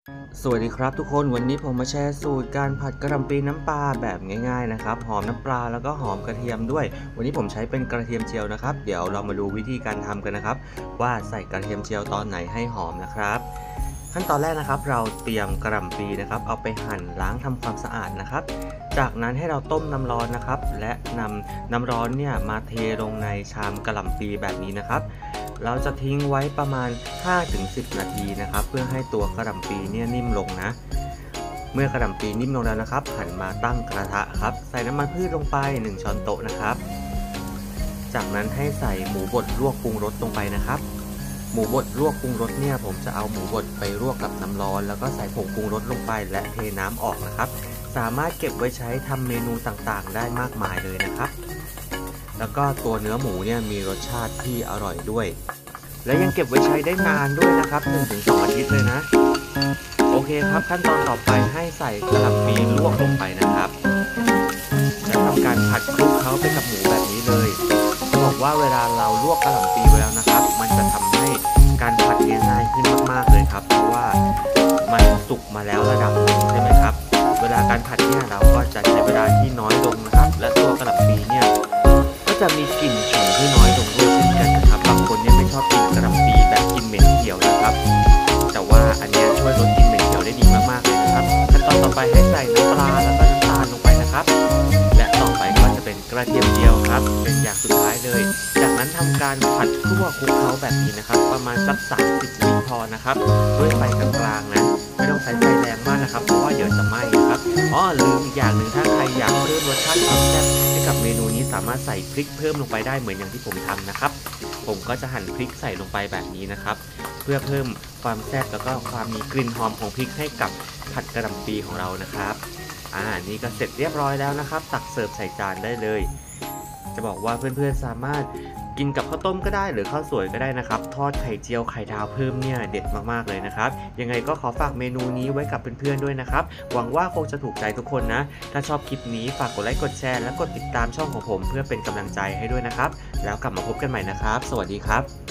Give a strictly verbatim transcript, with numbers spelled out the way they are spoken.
สวัสดีครับทุกคนวันนี้ผมมาแชร์สูตรการผัดกะหล่ำปีน้ำปลาแบบง่ายๆนะครับหอมน้ำปลาแล้วก็หอมกระเทียมด้วยวันนี้ผมใช้เป็นกระเทียมเจียวนะครับเดี๋ยวเรามาดูวิธีการทำกันนะครับว่าใส่กระเทียมเจียวตอนไหนให้หอมนะครับขั้นตอนแรกนะครับเราเตรียมกะหล่ำปีนะครับเอาไปหั่นล้างทำความสะอาดนะครับจากนั้นให้เราต้มน้ำร้อนนะครับและนำน้ำร้อนเนี่ยมาเทลงในชามกะหล่ำปีแบบนี้นะครับเราจะทิ้งไว้ประมาณ ห้าถึงสิบ นาทีนะครับเพื่อให้ตัวกะหล่ำปีเนี่ยนิ่มลงนะเมื่อกะหล่ำปีนิ่มลงแล้วนะครับหันมาตั้งกระทะครับใส่น้ำมันพืชลงไปหนึ่งช้อนโต๊ะนะครับจากนั้นให้ใส่หมูบดลวกปรุงรสลงไปนะครับหมูบดลวกปรุงรสเนี่ยผมจะเอาหมูบดไปลวกกับน้ำร้อนแล้วก็ใส่ผงปรุงรสลงไปและเทน้ำออกนะครับสามารถเก็บไว้ใช้ทำเมนูต่างๆได้มากมายเลยนะครับแล้วก็ตัวเนื้อหมูเนี่ยมีรสชาติที่อร่อยด้วยและยังเก็บไว้ใช้ได้นานด้วยนะครับ หนึ่งถึงสอง อาทิตย์เลยนะโอเคครับขั้นตอนต่อไปให้ใส่กะหล่ำปีลวกลงไปนะครับและทำการผัดคลุกเคล้าไปกับหมูแบบนี้เลยจะบอกว่าเวลาเราลวกกะหล่ำปีไว้แล้วนะครับมันจะทำให้การผัดง่ายขึ้นมากๆเลยครับเพราะว่ามันสุกมาแล้วระดับหนึ่งใช่ไหมครับเวลาการผัดเนี่ยเราก็จะใช้เวลาที่น้อยลงนะครับและตัวกะหล่ำปีเนี่ยก็จะมีกลิ่นฉุนที่น้อยลงด้วยเช่นกันนะครับบางคนเนี่ยไม่ชอบกินกะหล่ำปีแบบกลิ่นเหม็นเขียวนะครับแต่ว่าอันนี้ช่วยลดกลิ่นเหม็นเขียวได้ดีมากๆเลยนะครับขั้นตอนต่อไปให้ใส่น้ำปลาแล้วก็น้ำตาลลงไปนะครับและต่อไปก็จะเป็นกระเทียมเจียวครับเป็นอย่างสุดท้ายเลยจากนั้นทำการผัดคั่วคลุกเคล้าแบบนี้นะครับประมาณสักสามสิบวิพอนะครับด้วยไฟกลางๆนะไม่ต้องใช้ไฟแรงมากนะครับเพราะว่าเดี๋ยวจะไหม้นะครับอ๋อลืมอีกอย่างหนึ่งถ้าใครอยากเพิ่มรสชาติความแซ่บให้กับเมนูนี้สามารถใส่พริกเพิ่มลงไปได้เหมือนอย่างที่ผมทำนะครับผมก็จะหั่นพริกใส่ลงไปแบบนี้นะครับเพื่อเพิ่มความแซ่บแล้วก็ความมีกลิ่นหอมของพริกให้กับผัดกะหล่ำปีของเรานะครับอ่านี่ก็เสร็จเรียบร้อยแล้วนะครับตักเสิร์ฟใส่จานได้เลยจะบอกว่าเพื่อนๆสามารถกินกับข้าวต้มก็ได้หรือข้าวสวยก็ได้นะครับทอดไข่เจียวไข่ดาวเพิ่มเนี่ยเด็ดมากๆเลยนะครับยังไงก็ขอฝากเมนูนี้ไว้กับเพื่อนๆด้วยนะครับหวังว่าคงจะถูกใจทุกคนนะถ้าชอบคลิปนี้ฝากกดไลค์กดแชร์และกดติดตามช่องของผมเพื่อเป็นกำลังใจให้ด้วยนะครับแล้วกลับมาพบกันใหม่นะครับสวัสดีครับ